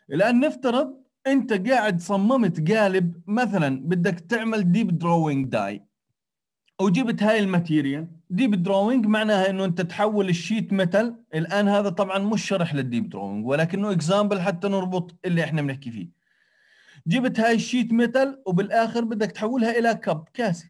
الآن نفترض أنت قاعد صممت قالب، مثلا بدك تعمل ديب دروينج داي، وجبت هاي الماتيريال. ديب دروينج معناها انه انت تحول الشيت ميتال. الان هذا طبعا مش شرح للديب دروينج، ولكنه اكزامبل حتى نربط اللي احنا بنحكي فيه. جبت هاي الشيت ميتال وبالاخر بدك تحولها الى كب، كاسه.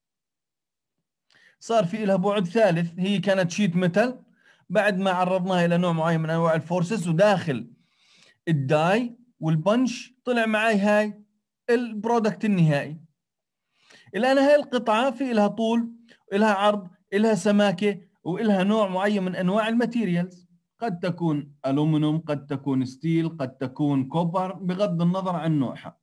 صار في لها بعد ثالث، هي كانت شيت ميتال، بعد ما عرضناها الى نوع معين من انواع الفورسز وداخل الداي والبنش طلع معي هاي البرودكت النهائي. الآن هاي القطعة في لها طول، إلها عرض، إلها سماكة، وإلها نوع معين من أنواع الماتيريالز. قد تكون ألومنيوم، قد تكون ستيل، قد تكون كوبر، بغض النظر عن نوعها.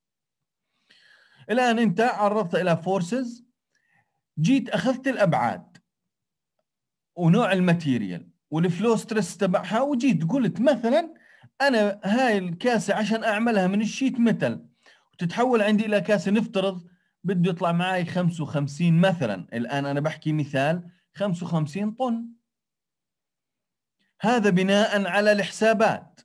الآن أنت عرضت إلى فورسز، جيت أخذت الأبعاد ونوع الماتيريال والفلو ستريس تبعها، وجيت قلت مثلا أنا هاي الكاسة عشان أعملها من الشيت ميتال وتتحول عندي إلى كاسة، نفترض بده يطلع معي 55 مثلا، الآن أنا بحكي مثال 55 طن. هذا بناء على الحسابات،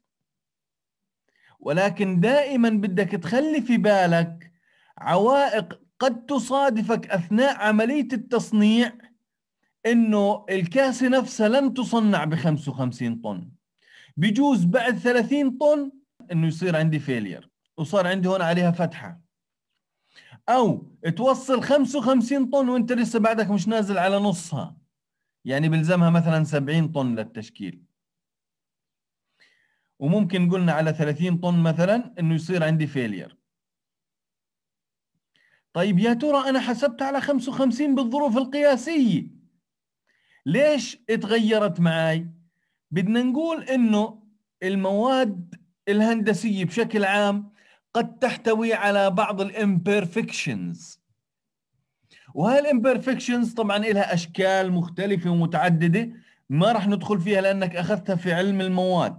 ولكن دائما بدك تخلي في بالك عوائق قد تصادفك أثناء عملية التصنيع، إنه الكاسة نفسها لن تصنع ب 55 طن، بجوز بعد 30 طن إنه يصير عندي فيلير وصار عندي هون عليها فتحة، أو توصل 55 طن وأنت لسه بعدك مش نازل على نصها، يعني بلزمها مثلا 70 طن للتشكيل. وممكن قلنا على 30 طن مثلا إنه يصير عندي فيلير. طيب يا ترى أنا حسبت على 55 بالظروف القياسية، ليش اتغيرت معي؟ بدنا نقول إنه المواد الهندسية بشكل عام قد تحتوي على بعض الامبرفكشنز، وهاي الامبرفكشنز طبعا لها اشكال مختلفه ومتعدده، ما راح ندخل فيها لانك اخذتها في علم المواد.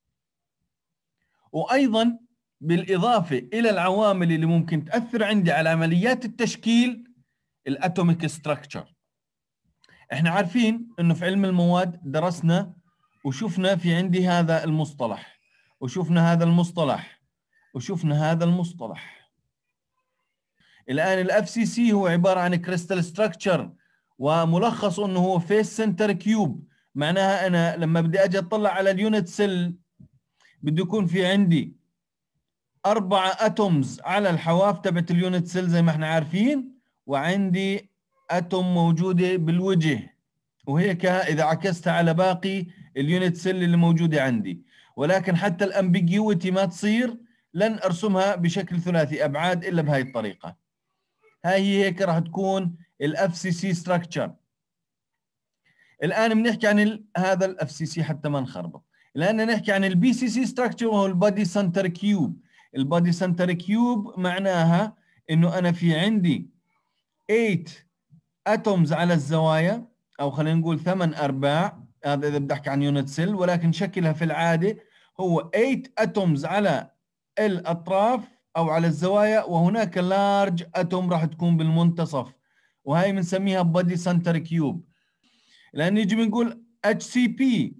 وايضا بالاضافه الى العوامل اللي ممكن تاثر عندي على عمليات التشكيل، الاتوميك ستراكشر. احنا عارفين انه في علم المواد درسنا وشفنا في عندي هذا المصطلح، وشفنا هذا المصطلح، وشفنا هذا المصطلح. الآن الاف سي سي هو عبارة عن كريستال ستراكشر، وملخصه انه هو فيس سنتر كيوب. معناها انا لما بدي اجي اطلع على اليونت سيل بده يكون في عندي 4 اتومز على الحواف تبعت اليونت سيل زي ما احنا عارفين، وعندي اتوم موجودة بالوجه، وهيك اذا عكستها على باقي اليونت سيل اللي موجودة عندي. ولكن حتى الامبيجيوتي ما تصير، لن ارسمها بشكل ثلاثي ابعاد الا بهاي الطريقة. هاي هي هيك راح تكون الاف سي سي ستراكشر. الان بنحكي عن هذا الاف سي سي حتى ما نخربط. الان نحكي عن البي سي سي ستراكشر، وهو البادي سنتر كيوب. البادي سنتر كيوب معناها انه انا في عندي 8 اتومز على الزوايا، او خلينا نقول 8 ارباع، هذا اذا بدي احكي عن يونت سيل، ولكن شكلها في العاده هو 8 اتومز على الاطراف او على الزوايا، وهناك لارج اتوم راح تكون بالمنتصف، وهي بنسميها بادي سنتر كيوب. لان نيجي بنقول اتش سي بي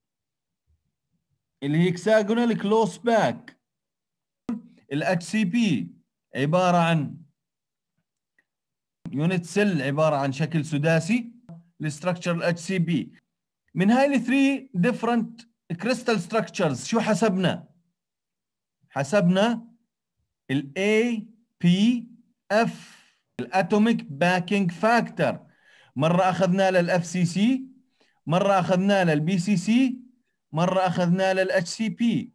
اللي هي هكساجونال كلوز باك. الاتش سي بي عباره عن يونت سيل، عباره عن شكل سداسي. الاستراكشر الاتش سي بي من هاي الثري ديفرنت كريستال ستراكشرز شو حسبنا؟ حسبنا الاي بي اف، الاتوميك باكينج فاكتور. مره اخذناه للاف سي سي، مره اخذناه للبي سي سي، مره اخذناه للاتش سي بي.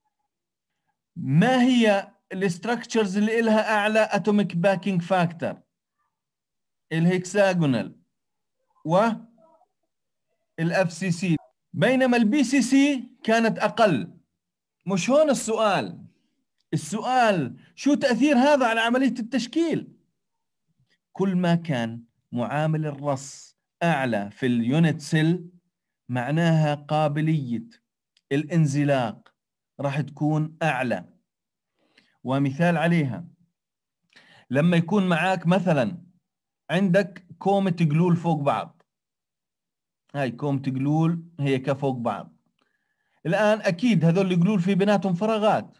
ما هي الاستراكشرز اللي لها اعلى اتوميك باكينج فاكتور؟ الهكساجونال والاف سي سي، بينما البي سي سي كانت اقل. مش هون السؤال. السؤال شو تأثير هذا على عملية التشكيل؟ كل ما كان معامل الرص أعلى في اليونت سيل، معناها قابلية الانزلاق راح تكون أعلى. ومثال عليها لما يكون معاك مثلا عندك كومة جلول فوق بعض، هاي كومة جلول هيك فوق بعض. الآن أكيد هذول الجلول في بيناتهم فراغات،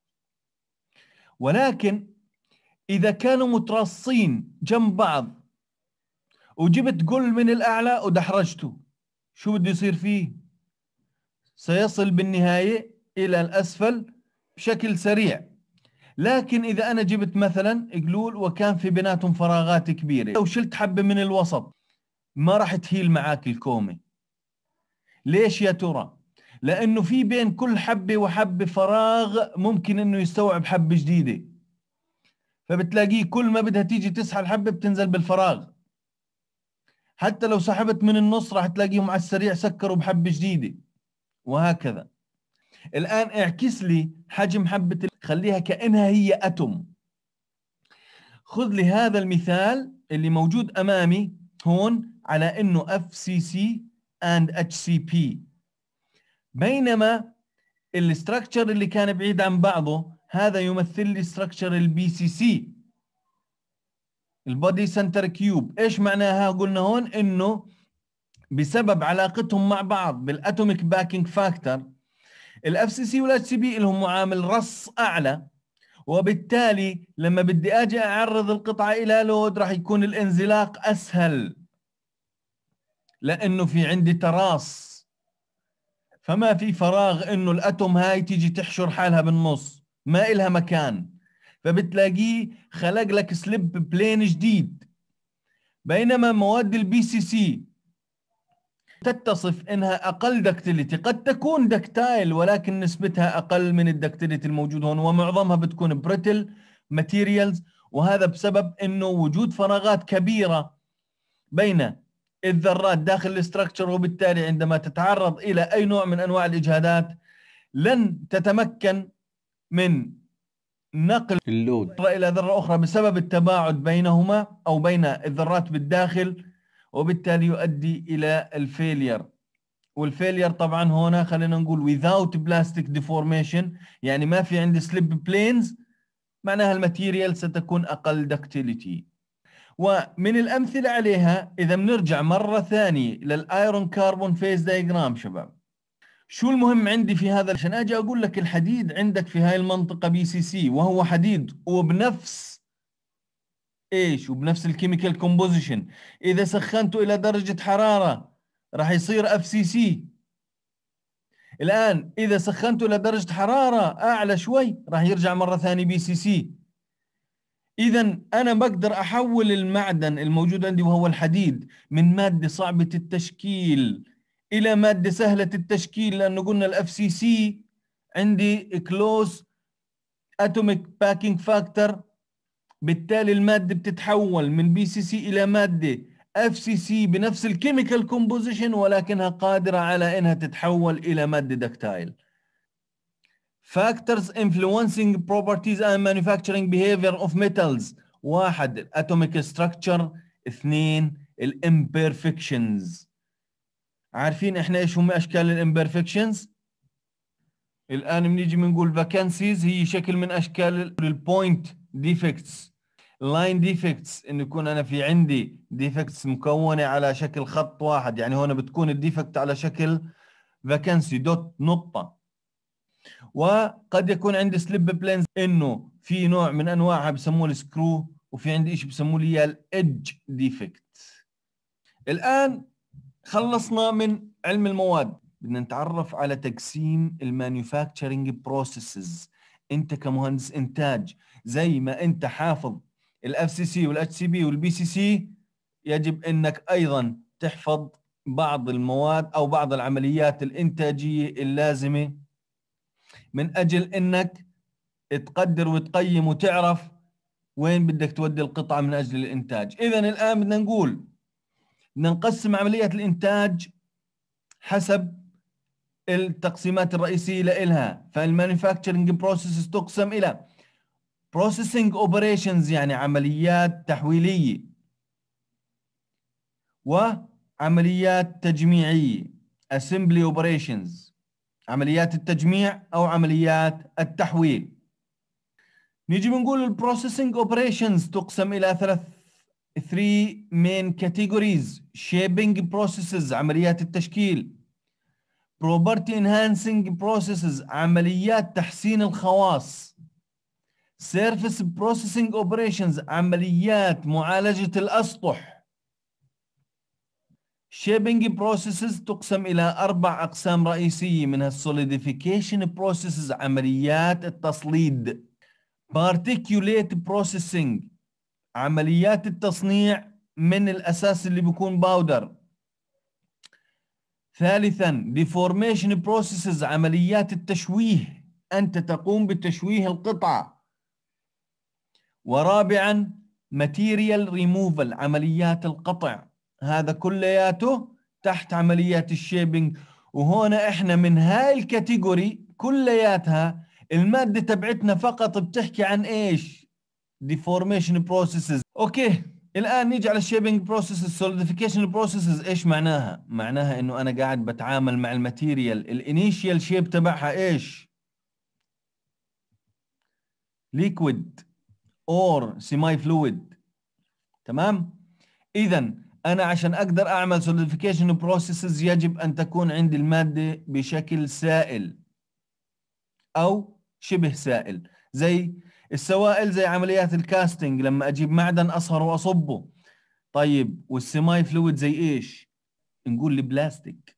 ولكن إذا كانوا متراصين جنب بعض وجبت جل من الأعلى ودحرجته، شو بده يصير فيه؟ سيصل بالنهاية إلى الأسفل بشكل سريع. لكن إذا أنا جبت مثلا جلول وكان في بيناتهم فراغات كبيرة، لو شلت حبة من الوسط ما راح تهيل معاك الكومة. ليش يا ترى؟ لأنه في بين كل حبة وحبة فراغ ممكن إنه يستوعب حبة جديدة، فبتلاقيه كل ما بدها تيجي تسحل حبة بتنزل بالفراغ. حتى لو سحبت من النص راح تلاقيهم على السريع سكروا بحبة جديدة، وهكذا. الآن اعكس لي حجم حبة، خليها كأنها هي أتوم. خذ لي هذا المثال اللي موجود أمامي هون على إنه FCC and HCP، بينما الاستراكشر اللي كان بعيد عن بعضه هذا يمثل لي استراكشر البي سي سي، البودي سنتر كيوب. ايش معناها؟ قلنا هون انه بسبب علاقتهم مع بعض بالاتوميك باكينج فاكتور، الاف سي سي والاتش سي بي لهم معامل رص اعلى، وبالتالي لما بدي اجي اعرض القطعه الى لود راح يكون الانزلاق اسهل، لانه في عندي تراص، فما في فراغ انه الاتوم هاي تيجي تحشر حالها بالنص، ما إلها مكان، فبتلاقيه خلق لك سليب بلين جديد. بينما مواد البي سي سي تتصف انها اقل دكتيليتي، قد تكون دكتايل ولكن نسبتها اقل من الدكتيليتي الموجود هون، ومعظمها بتكون بريتل ماتيريالز، وهذا بسبب انه وجود فراغات كبيرة بين الذرات داخل الاستراكشر، وبالتالي عندما تتعرض الى اي نوع من انواع الاجهادات لن تتمكن من نقل اللود ذرة الى ذرة اخرى بسبب التباعد بينهما او بين الذرات بالداخل، وبالتالي يؤدي الى الفيلير. والفيلير طبعا هنا خلينا نقول without plastic deformation، يعني ما في عندي سليب بلينز، معناها الماتيريال ستكون اقل دكتيليتي. ومن الامثله عليها اذا بنرجع مره ثانيه للايرون كاربون فيز دايجرام شباب، شو المهم عندي في هذا عشان اجي اقول لك الحديد عندك في هاي المنطقه بي سي سي، وهو حديد وبنفس ايش، وبنفس الكيميكال كومبوزيشن. اذا سخنته الى درجه حراره راح يصير اف سي سي. الان اذا سخنته الى درجه حراره اعلى شوي راح يرجع مره ثانيه بي سي سي. اذا انا بقدر احول المعدن الموجود عندي وهو الحديد من ماده صعبه التشكيل الى ماده سهله التشكيل، لانه قلنا الاف سي سي عندي كلوز اتوميك باكينج فاكتور، بالتالي الماده بتتحول من بي سي سي الى ماده اف سي سي بنفس الكيميكال كومبوزيشن، ولكنها قادره على انها تتحول الى ماده دكتايل. Factors influencing properties and manufacturing behavior of metals: 1 الاتوميك ستراكشر، 2 الامبرفكشنز. عارفين احنا ايش هم اشكال الامبرفكشنز؟ الان بنيجي بنقول vacancies هي شكل من اشكال البوينت ديفكتس، لاين ديفكتس انه يكون انا في عندي ديفكتس مكونه على شكل خط واحد، يعني هون بتكون الديفكت على شكل vacancy دوت نقطه. وقد يكون عندي سليب بلينز انه في نوع من انواعها بسموه السكرو، وفي عندي شيء بسموه لي الادج ديفكت. الان خلصنا من علم المواد، بدنا نتعرف على تقسيم المانيفاكتشرنج بروسيسز. انت كمهندس انتاج زي ما انت حافظ الاف سي سي والاتش سي بي والبي سي سي، يجب انك ايضا تحفظ بعض المواد او بعض العمليات الانتاجيه اللازمه من اجل انك تقدر وتقيم وتعرف وين بدك تودي القطعه من اجل الانتاج. اذا الان بدنا نقول بدنا نقسم عمليات الانتاج حسب التقسيمات الرئيسيه لها. فالمانيفاكتشرنج بروسيسز تقسم الى بروسيسنج اوبريشنز يعني عمليات تحويليه، وعمليات تجميعيه assembly operations عمليات التجميع او عمليات التحويل. نيجي بنقول البروسيسنج اوبريشنز تقسم الى 3 main categories: shaping processes عمليات التشكيل، property enhancing processes عمليات تحسين الخواص. surface processing operations عمليات معالجة الأسطح. shaping processes تقسم إلى 4 أقسام رئيسية، منها solidification processes عمليات التصليد. particulate processing عمليات التصنيع من الأساس اللي بيكون باودر. ثالثا deformation processes عمليات التشويه، أنت تقوم بتشويه القطعة. ورابعا material removal عمليات القطع، هذا كلياته تحت عمليات الشيبنج. وهنا احنا من هاي الكاتيجوري كلياتها المادة تبعتنا فقط بتحكي عن ايش؟ deformation processes. اوكي، الان نيجي على الشيبنج بروسيسز. solidification بروسيسز ايش معناها؟ معناها انه انا قاعد بتعامل مع الماتيريال الانيشيال شيب تبعها ايش؟ liquid or semi fluid. تمام؟ اذا انا عشان اقدر اعمل solidification بروسيسز يجب ان تكون عندي المادة بشكل سائل او شبه سائل. زي السوائل زي عمليات الكاستنج، لما اجيب معدن اصهر واصبه. طيب والسماي فلويد زي ايش؟ نقول البلاستيك.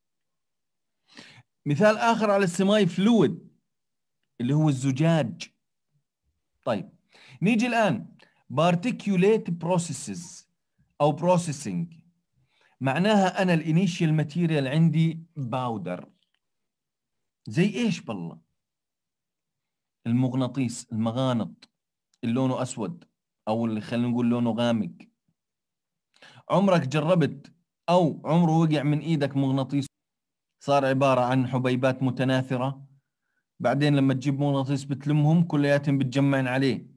مثال اخر على السماي فلويد اللي هو الزجاج. طيب نيجي الان particulate processes او processing، معناها انا الانيشيال ماتيريال عندي باودر. زي ايش بالله؟ المغناطيس، المغانط اللي لونه اسود او اللي خلينا نقول لونه غامق. عمرك جربت او عمره وقع من ايدك مغناطيس صار عبارة عن حبيبات متناثرة، بعدين لما تجيب مغناطيس بتلمهم كلياتهم بتجمعن عليه؟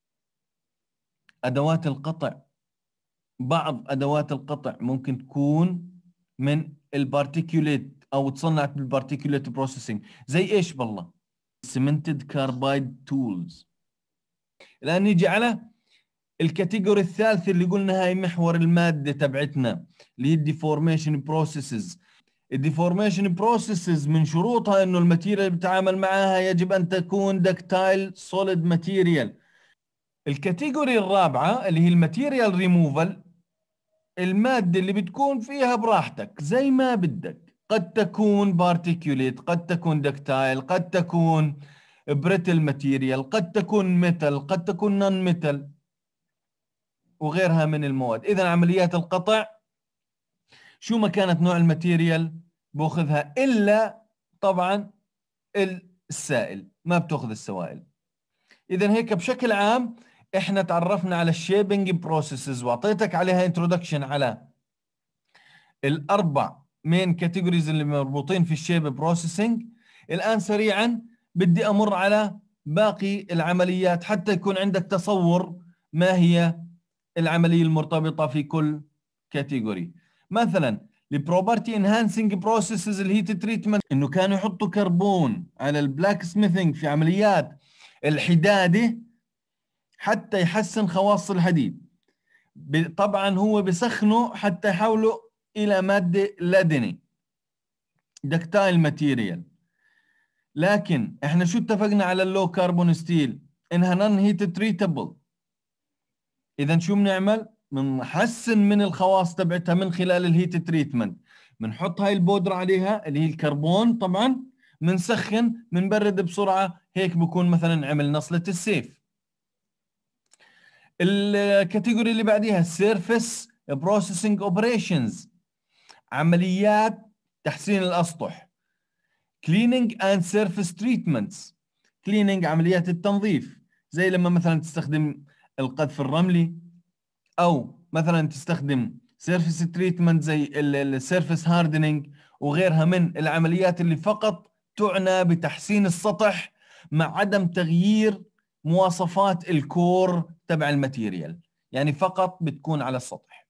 ادوات القطع، بعض ادوات القطع ممكن تكون من البارتيكوليت او تصنعت بالبارتيكوليت بروسيسنج. زي ايش بالله؟ cemented carbide tools. الان نيجي على الكاتيجوري الثالث اللي قلنا هاي محور المادة تبعتنا اللي هي الديفورميشن بروسيسز. الديفورميشن بروسيسز من شروطها انه الماتيريال اللي بتعامل معاها يجب ان تكون دكتايل سوليد ماتيريال. الكاتيجوري الرابعة اللي هي الماتيريال ريموفال، المادة اللي بتكون فيها براحتك زي ما بدك، قد تكون بارتيكوليت، قد تكون دكتايل، قد تكون بريتل ماتيريال، قد تكون ميتال، قد تكون نون ميتال وغيرها من المواد. إذا عمليات القطع شو ما كانت نوع الماتيريال باخذها، إلا طبعا السائل، ما بتاخذ السوائل. إذا هيك بشكل عام احنا تعرفنا على الشيبنج بروسيسز واعطيتك عليها انترودكشن على الاربع مين كاتيجوريز اللي مربوطين في الشيب بروسيسنج. الان سريعا بدي امر على باقي العمليات حتى يكون عندك تصور ما هي العملية المرتبطة في كل كاتيجوري. مثلا البروبرتي انهانسنج بروسيسز الهيت تريتمنت، انه كانوا يحطوا كربون على البلاك سميثنج في عمليات الحدادة حتى يحسن خواص الحديد. طبعا هو بسخنه حتى يحوله الى مادة لدنة دكتايل ماتيريال. لكن احنا شو اتفقنا على اللو كربون ستيل؟ انها نون هيت تريتابل. اذا شو بنعمل؟ بنحسن من الخواص تبعتها من خلال الهيت تريتمنت. بنحط هاي البودرة عليها اللي هي الكربون، طبعا بنسخن بنبرد بسرعة، هيك بكون مثلا عمل نصلة السيف. الكاتيجوري اللي بعديها السيرفيس بروسيسنج اوبريشنز، عمليات تحسين الاسطح. كليننج اند سيرفيس تريتمنتس، كليننج عمليات التنظيف، زي لما مثلا تستخدم القذف الرملي، او مثلا تستخدم سيرفيس تريتمنت زي السيرفيس هاردنينج وغيرها من العمليات اللي فقط تعنى بتحسين السطح مع عدم تغيير مواصفات الكور تبع الماتيريال، يعني فقط بتكون على السطح.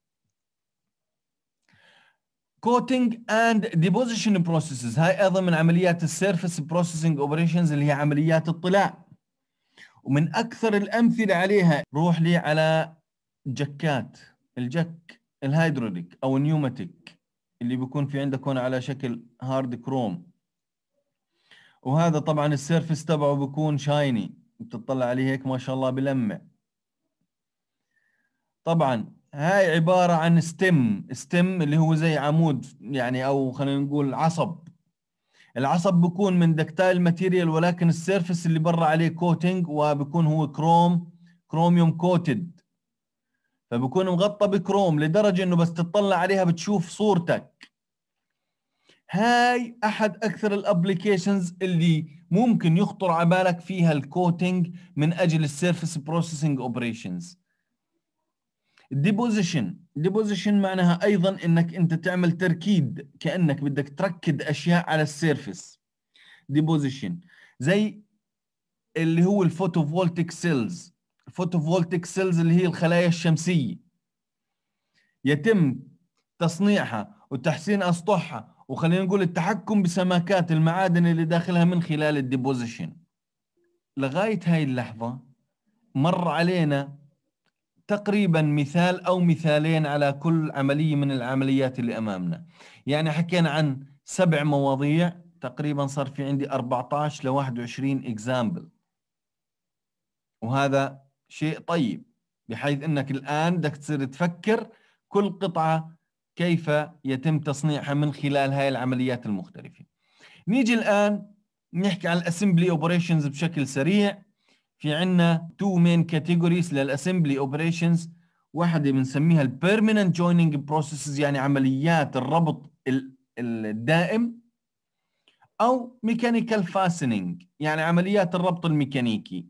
coating and deposition processes، هاي ايضا من عمليات السيرفيس بروسيسنج اوبريشنز اللي هي عمليات الطلاء. ومن اكثر الامثله عليها روح لي على جكات، الجك الهيدروليك او النيوماتيك اللي بيكون في عندك هون على شكل هارد كروم، وهذا طبعا السيرفس تبعه بيكون شايني، بتطلع عليه هيك ما شاء الله بلمع. طبعا هاي عبارة عن ستيم اللي هو زي عمود يعني، او خلينا نقول عصب. العصب بيكون من دكتايل ماتيريال، ولكن السيرفس اللي برا عليه كوتينج، وبيكون هو كروميوم كوتد، فبكون مغطى بكروم لدرجة انه بس تطلع عليها بتشوف صورتك. هاي احد اكثر الابليكيشنز اللي ممكن يخطر على بالك فيها الكوتينج من اجل السيرفس بروسيسنج اوبريشنز. ديبوزيشن معناها ايضا انك انت تعمل تركيد، كانك بدك تركد اشياء على السيرفس. ديبوزيشن زي اللي هو الفوتوفولتيك سيلز. الفوتوفولتيك سيلز اللي هي الخلايا الشمسية، يتم تصنيعها وتحسين أسطحها، وخلينا نقول التحكم بسماكات المعادن اللي داخلها من خلال الديبوزيشن. لغاية هاي اللحظة مر علينا تقريبا مثال أو مثالين على كل عملية من العمليات اللي أمامنا. يعني حكينا عن 7 مواضيع تقريبا، صار في عندي 14 ل 21 إكزامبل، وهذا شيء طيب، بحيث أنك الآن بدك تصير تفكر كل قطعة كيف يتم تصنيعها من خلال هاي العمليات المختلفة. نيجي الآن نحكي عن الأسمبلي أوبريشنز بشكل سريع. في عنا 2 مين كاتيجوريز للأسمبلي أوبريشنز. واحدة بنسميها البيرمننت جويننج بروسيسز، يعني عمليات الربط الدائم، أو ميكانيكال فاسنينج يعني عمليات الربط الميكانيكي.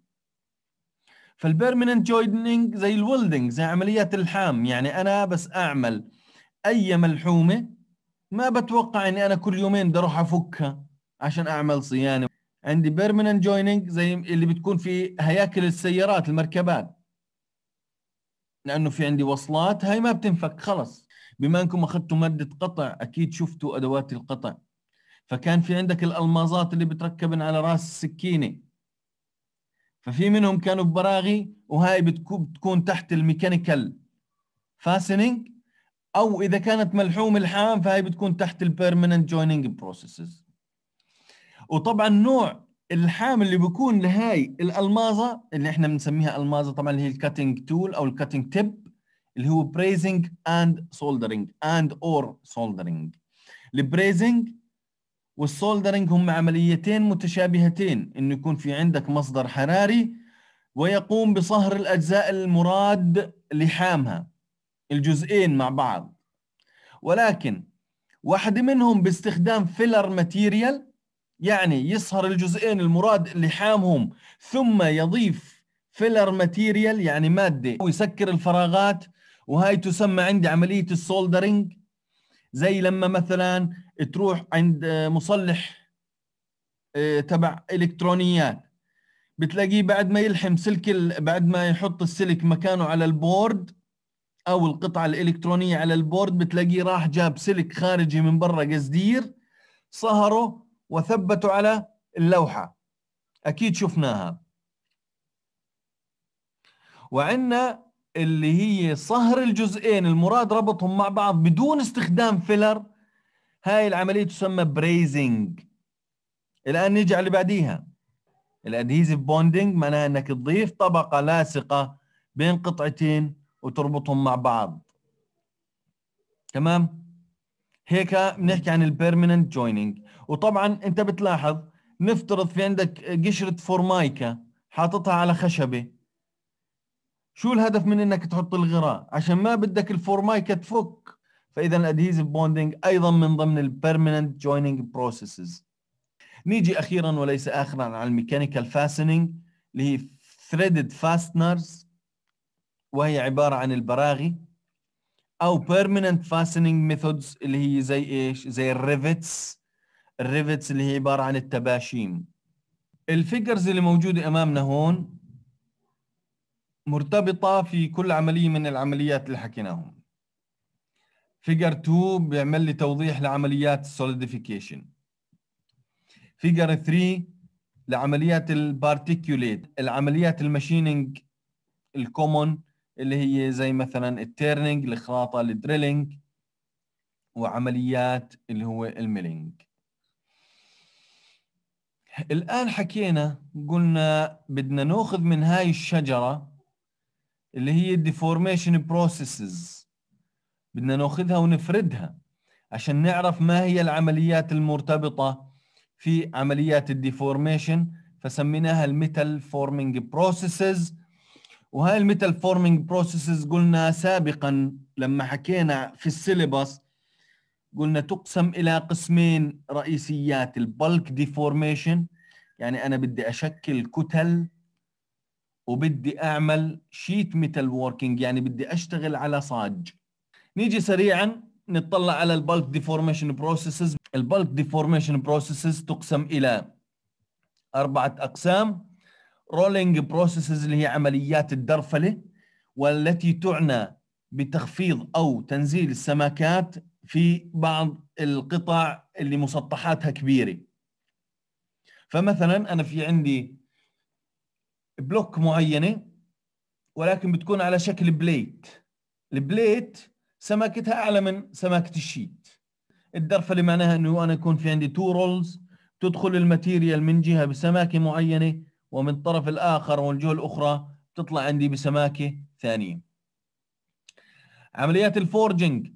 فالبيرمننت جويننج زي الويلدنج، زي عمليات اللحام، يعني أنا بس أعمل أي ملحومة ما بتوقع إني أنا كل يومين بدي أروح أفكها عشان أعمل صيانة. عندي بيرمننت جويننج زي اللي بتكون في هياكل السيارات المركبات، لأنه في عندي وصلات هاي ما بتنفك خلص. بما أنكم أخذتوا مادة قطع أكيد شفتوا أدوات القطع، فكان في عندك الألمازات اللي بتركبن على رأس السكينة، ففي منهم كانوا ببراغي، وهاي بتكون تحت الميكانيكال فاسنينج، او اذا كانت ملحوم الحام فهي بتكون تحت البيرمننت جويننج بروسيسز. وطبعا نوع اللحام اللي بيكون لهاي الالمازه اللي احنا بنسميها المازه طبعا، اللي هي الكاتنج تول او الكاتنج تيب، اللي هو بريزنج اند سولدرنج اند اور سولدرنج. البريزنج والسولدرنج هم عمليتين متشابهتين، انه يكون في عندك مصدر حراري ويقوم بصهر الأجزاء المراد لحامها، الجزئين مع بعض، ولكن واحدة منهم باستخدام فيلر ماتيريال، يعني يصهر الجزئين المراد لحامهم ثم يضيف فيلر ماتيريال يعني مادة ويسكر الفراغات، وهاي تسمى عندي عملية السولدرينج. زي لما مثلا تروح عند مصلح تبع إلكترونيات، بتلاقيه بعد ما يلحم سلك بعد ما يحط السلك مكانه على البورد او القطعة الالكترونية على البورد، بتلاقيه راح جاب سلك خارجي من برا قصدير، صهره وثبته على اللوحة، اكيد شفناها. وعندنا اللي هي صهر الجزئين المراد ربطهم مع بعض بدون استخدام فيلر، هاي العملية تسمى بريزنج. الان نيجي على اللي بعديها، الادهيزيف بوندينج، معناها انك تضيف طبقة لاصقة بين قطعتين وتربطهم مع بعض. تمام، هيك بنحكي عن البيرمننت جويننج. وطبعا انت بتلاحظ نفترض في عندك قشرة فورمايكا حاططها على خشبة، شو الهدف من انك تحط الغراء؟ عشان ما بدك الفورمايكا تفك. فاذا الادهيزيف بوندينج ايضا من ضمن البيرمننت جويننج بروسيسز. نيجي اخيرا وليس اخرا على الميكانيكال فاسنينج اللي هي ثريدد فاستنرز، وهي عبارة عن البراغي، او permanent fastening methods اللي هي زي ايش؟ زي الريفتس اللي هي عبارة عن التباشيم. الفيجرز اللي موجودة امامنا هون مرتبطة في كل عملية من العمليات اللي حكيناهم. فيجر 2 بيعمل لي توضيح لعمليات السوليديفيكيشن. فيجر 3 لعمليات البارتيكوليت، العمليات الماشينينج الكومون اللي هي زي مثلا التيرنينج، الخراطة، الدريلينج. وعمليات اللي هو الميلينج. الآن حكينا قلنا بدنا ناخذ من هاي الشجرة اللي هي الديفورميشن بروسيسز، بدنا ناخذها ونفردها عشان نعرف ما هي العمليات المرتبطة في عمليات الديفورميشن، فسميناها الميتال فورمينج بروسيسز. وهاي الميتال فورمينج بروسيسز قلنا سابقا لما حكينا في السيلبس، قلنا تقسم إلى قسمين رئيسيات: البلك ديفورميشن، يعني أنا بدي أشكل كتل وبدي أعمل شيت ميتال ووركينج، يعني بدي أشتغل على صاج. نيجي سريعا نطلع على البلك ديفورميشن بروسيسز. البلك ديفورميشن بروسيسز تقسم إلى 4 أقسام: رولينج بروسيسز اللي هي عمليات الدرفلة، والتي تعنى بتخفيض أو تنزيل السماكات في بعض القطع اللي مسطحاتها كبيرة. فمثلا أنا في عندي بلوك معينة ولكن بتكون على شكل بليت، البليت سماكتها أعلى من سماكة الشيت. الدرفلة معناها أنه أنا يكون في عندي 2 رولز، تدخل الماتيريال من جهة بسماكة معينة، ومن الطرف الآخر والجهة الأخرى تطلع عندي بسماكة ثانية. عمليات الفورجنج،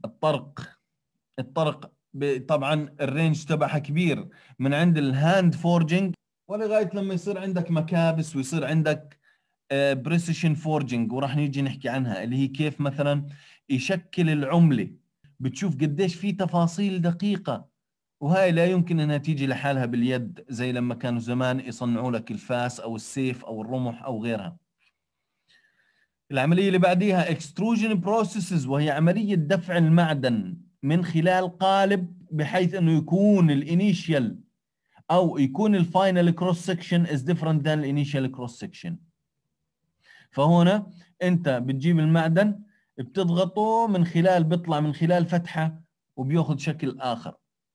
الطرق طبعا الرينج تبعها كبير، من عند الهاند فورجنج ولغاية لما يصير عندك مكابس ويصير عندك بريسيشن فورجنج، وراح نيجي نحكي عنها، اللي هي كيف مثلا يشكل العملة. بتشوف قديش في تفاصيل دقيقة، وهاي لا يمكن انها تيجي لحالها باليد زي لما كانوا زمان يصنعوا لك الفاس او السيف او الرمح او غيرها. العملية اللي بعديها extrusion processes، وهي عملية دفع المعدن من خلال قالب بحيث انه يكون الانيشيال او يكون الفاينل كروس سكشن is different than الانيشيال كروس سكشن. فهنا انت بتجيب المعدن بتضغطه من خلال، بيطلع من خلال فتحة وبياخذ شكل اخر.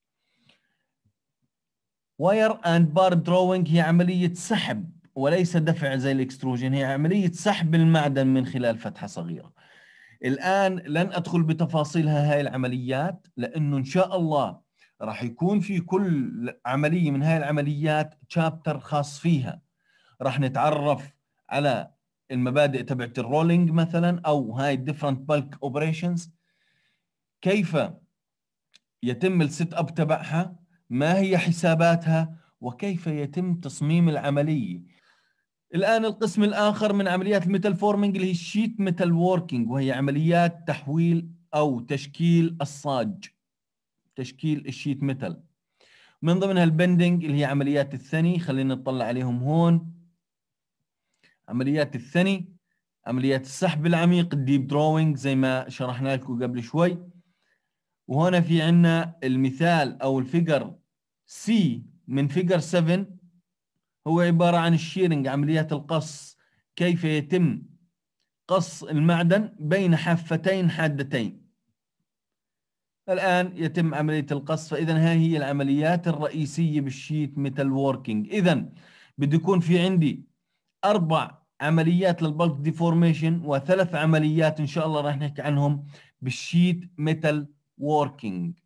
واير اند بار دروينج هي عملية سحب وليس دفع زي الاكستروجن، هي عملية سحب المعدن من خلال فتحة صغيرة. الآن لن أدخل بتفاصيلها هاي العمليات، لأنه إن شاء الله راح يكون في كل عملية من هاي العمليات شابتر خاص فيها، راح نتعرف على المبادئ تبعت الرولينج مثلا، أو هاي الديفرنت بالك اوبريشنز، كيف يتم السيت اب تبعها، ما هي حساباتها، وكيف يتم تصميم العملية. الآن القسم الآخر من عمليات الميتال فورمينج اللي هي الشيت ميتال ووركينج، وهي عمليات تحويل أو تشكيل الصاج، تشكيل الشيت ميتال. من ضمنها البندنج اللي هي عمليات الثني، خلينا نطلع عليهم هون. عمليات الثني، عمليات السحب العميق الديب دروينج زي ما شرحنا لكم قبل شوي. وهنا في عنا المثال أو الفيجر سي من فيجر 7، هو عبارة عن الشيرنج، عمليات القص، كيف يتم قص المعدن بين حافتين حادتين. الآن يتم عملية القص، فإذا هذه هي العمليات الرئيسية بالشيت ميتال ووركينج. إذا بده يكون في عندي 4 عمليات للبلك ديفورميشن و3 عمليات إن شاء الله راح نحكي عنهم بالشيت ميتال ووركينج.